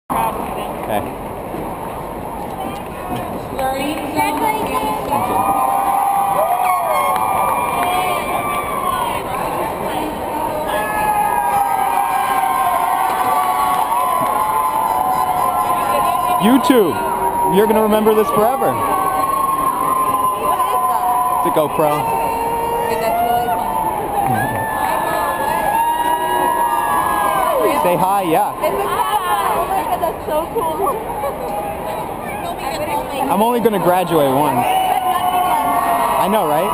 Okay. YouTube, you're gonna remember this forever. What is that? It's a GoPro. Okay, that's really funny. Say hi, yeah. It's a camera. Oh my god, that's so cool. I'm only gonna graduate once. I know, right?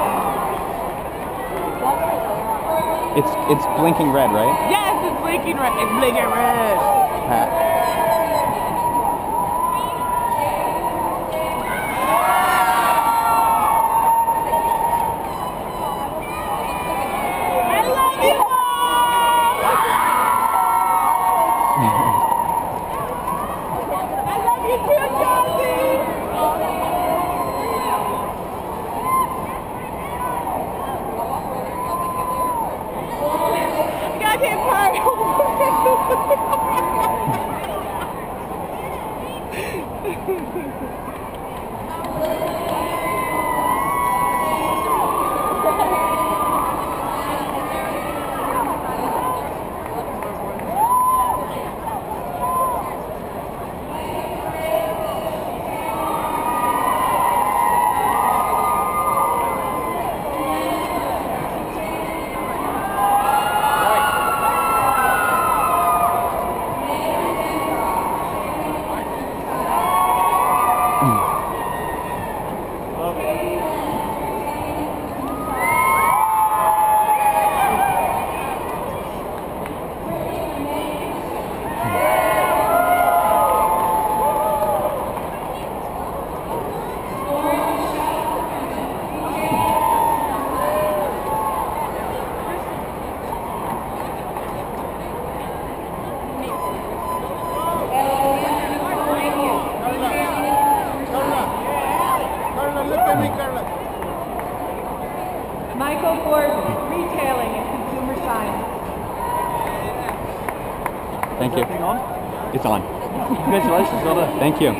It's blinking red, right? Yes, it's blinking red. It's blinking red. Michael for retailing and consumer science. Thank you. On? It's on. Congratulations, brother. Thank you.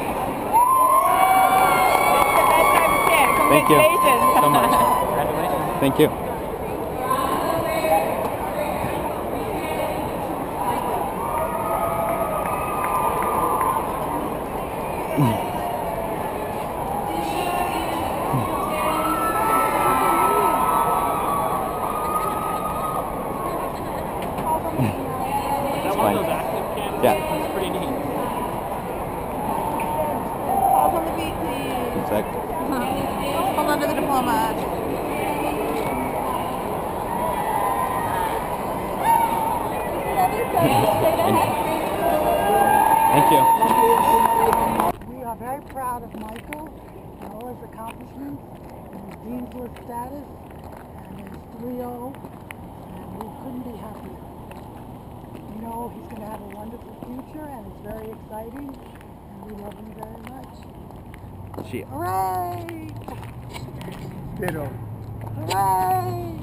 Thank you so much. Congratulations. Thank you. That one of those active cameras? Yeah. It's pretty neat. Pause on the beat, please. One sec. Hold on to the diploma. Thank you. We are very proud of Michael and all his accomplishments and his Dean's List status and his 3.0, and we couldn't be happier. We know he's going to have a wonderful future and it's very exciting and we love him very much. She. Hooray! Ditto. Hooray!